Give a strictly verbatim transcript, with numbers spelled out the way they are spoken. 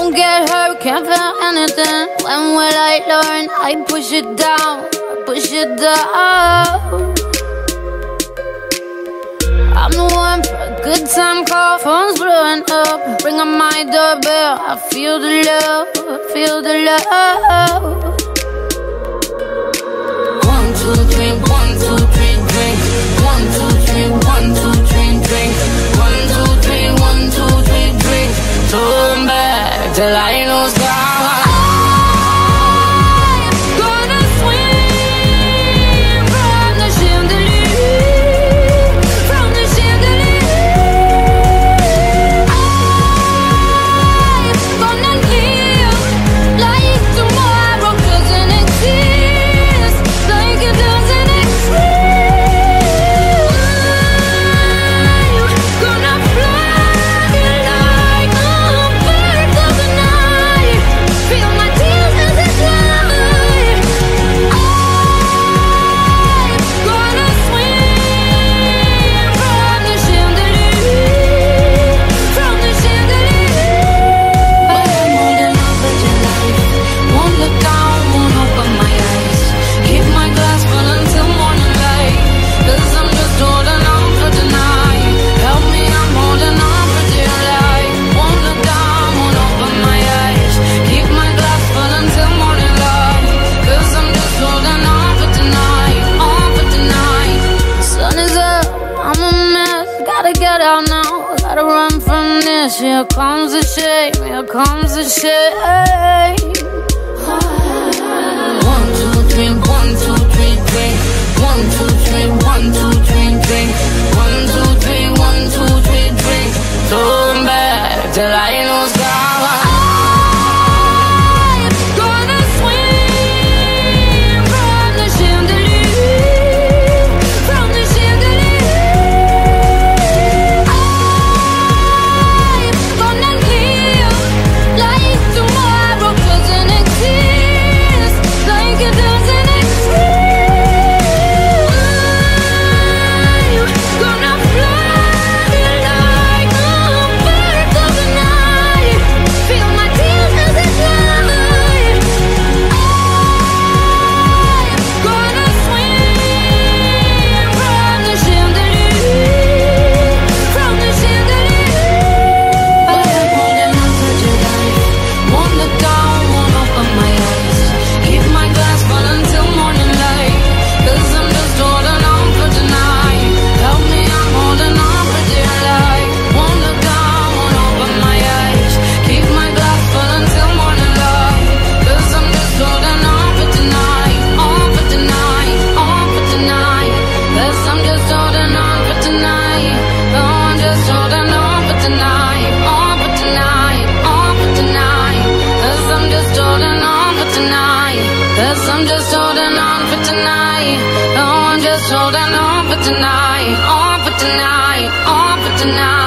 won't get hurt, can't feel anything. When will I learn? I push it down, push it down. I'm the one for a good time call, phone's blowing up. Ring on my doorbell, I feel the love, I feel the love. One, two, three, one, two, three, drink. One, two, three, one, two, three, drink. One, two, three, one, two, three, drink. Turn back till I lose God. Here comes the shame, here comes the shame. One, two, three, one, two, three, drink. One, two, three, one, two, three, drink. One, two, three, one, two, three, drink. Turn back till I lose God. Cause I'm just holding on for tonight. Oh, I'm just holding on for tonight. On for tonight, on for tonight.